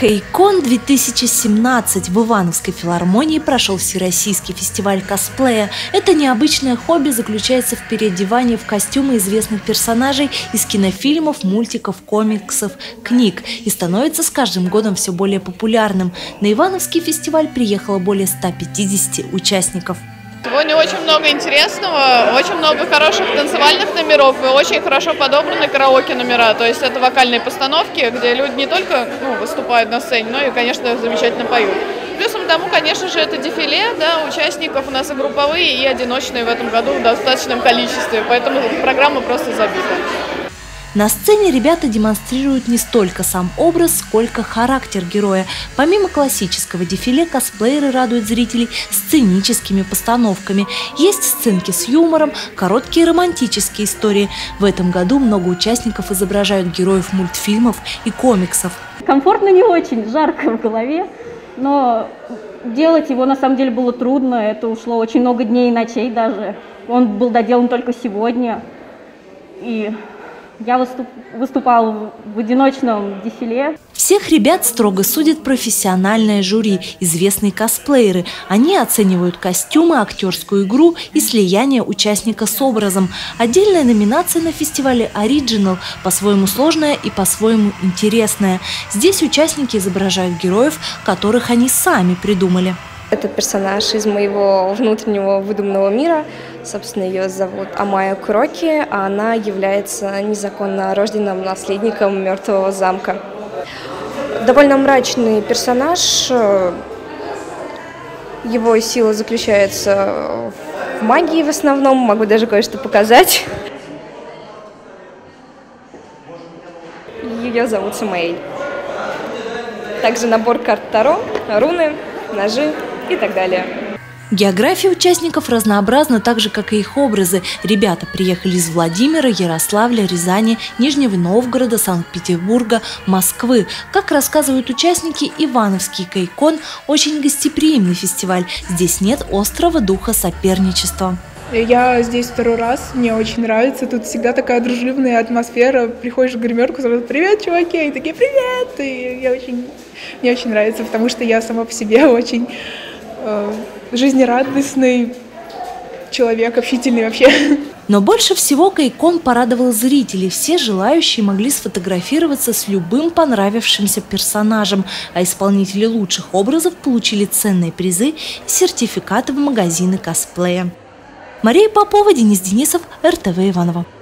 Кейкон 2017 в Ивановской филармонии прошел всероссийский фестиваль косплея. Это необычное хобби заключается в переодевании в костюмы известных персонажей из кинофильмов, мультиков, комиксов, книг и становится с каждым годом все более популярным. На Ивановский фестиваль приехало более 150 участников. Сегодня очень много интересного, очень много хороших танцевальных номеров и очень хорошо подобраны караоке номера. То есть это вокальные постановки, где люди не только выступают на сцене, но и, конечно, замечательно поют. Плюсом тому, конечно же, это дефиле, да, участников у нас и групповые, и одиночные в этом году в достаточном количестве, поэтому программа просто забита. На сцене ребята демонстрируют не столько сам образ, сколько характер героя. Помимо классического дефиле, косплееры радуют зрителей сценическими постановками. Есть сценки с юмором, короткие романтические истории. В этом году много участников изображают героев мультфильмов и комиксов. Комфортно не очень, жарко в голове, но делать его на самом деле было трудно. Это ушло очень много дней и ночей даже. Он был доделан только сегодня. И я выступала в одиночном дефиле. Всех ребят строго судит профессиональное жюри, известные косплееры. Они оценивают костюмы, актерскую игру и слияние участника с образом. Отдельная номинация на фестивале «Original» по-своему сложная и по-своему интересная. Здесь участники изображают героев, которых они сами придумали. Это персонаж из моего внутреннего выдуманного мира. Собственно, ее зовут Амая Куроки, а она является незаконно рожденным наследником мертвого замка. Довольно мрачный персонаж. Его сила заключается в магии в основном. Могу даже кое-что показать. Ее зовут Самаэль. Также набор карт Таро, руны, ножи и так далее. География участников разнообразна, так же, как и их образы. Ребята приехали из Владимира, Ярославля, Рязани, Нижнего Новгорода, Санкт-Петербурга, Москвы. Как рассказывают участники, Ивановский Кейкон – очень гостеприимный фестиваль. Здесь нет острого духа соперничества. Я здесь второй раз, мне очень нравится, тут всегда такая дружелюбная атмосфера, приходишь в гримерку, сразу «Привет, чуваки!» Они такие «Привет!» И мне очень нравится, потому что я сама по себе очень жизнерадостный человек, общительный вообще. Но больше всего Кейкон порадовал зрителей. Все желающие могли сфотографироваться с любым понравившимся персонажем, а исполнители лучших образов получили ценные призы и сертификаты в магазины косплея. Мария Попова, Денис Денисов, РТВ Иваново.